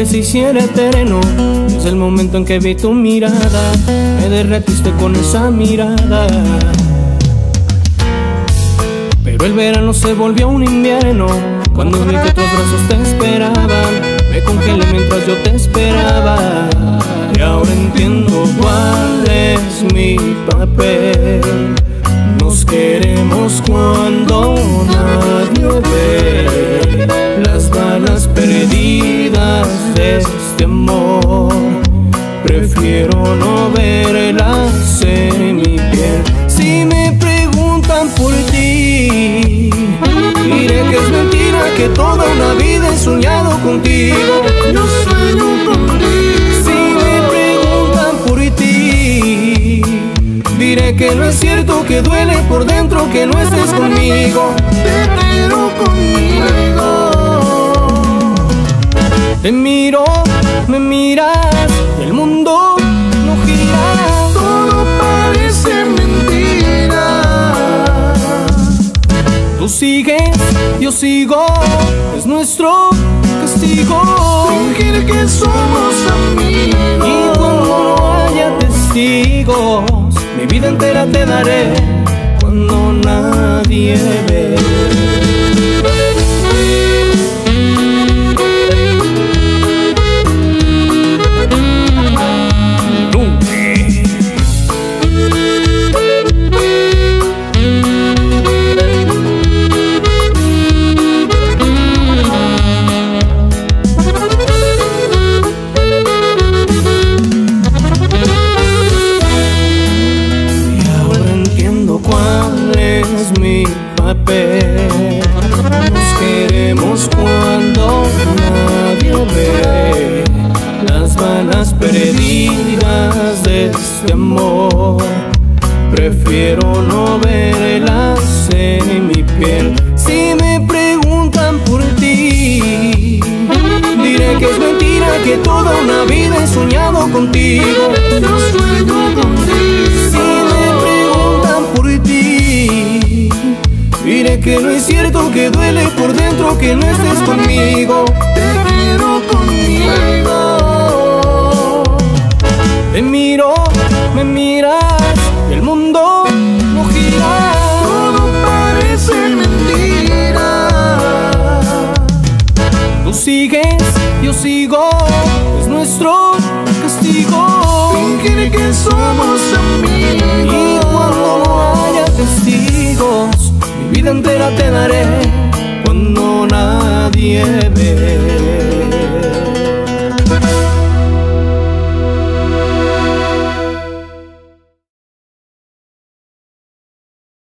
que se hiciera eterno. Desde el momento en que vi tu mirada, me derretiste con esa mirada. Pero el verano se volvió un invierno, cuando vi que otros brazos te esperaban. Me congelé mientras yo te esperaba. Y ahora entiendo cuál es mi papel. Nos queremos cuando nadie ve las balas perdidas de este amor. Prefiero no verlas en mi piel. Si me preguntan por ti, diré que es mentira, que toda una vida he soñado contigo. Yo sueño contigo. Si me preguntan por ti, diré que no es cierto, que duele por dentro que no estés conmigo. Te quiero conmigo. Te miro, me miras, el mundo no gira. Todo parece mentira. Tú sigues, yo sigo, es nuestro castigo. Fingir que somos amigos. Y cuando no haya testigos, mi vida entera te daré cuando nadie ve. Mi papel. Nos queremos cuando nadie ve las balas perdidas de este amor. Prefiero no verlas en mi piel. Si me preguntan por ti, diré que es mentira, que toda una vida he soñado contigo. Yo sueño contigo. Si me preguntan por ti, diré que no es cierto, que duele por dentro que no estés conmigo. Te quiero conmigo. Te miro, me miras, y el mundo no gira. Todo parece mentira. Tú sigues, yo sigo, es nuestro castigo. Fingir que somos amigos. Y cuando no haya testigos, mi vida entera te daré cuando nadie ve.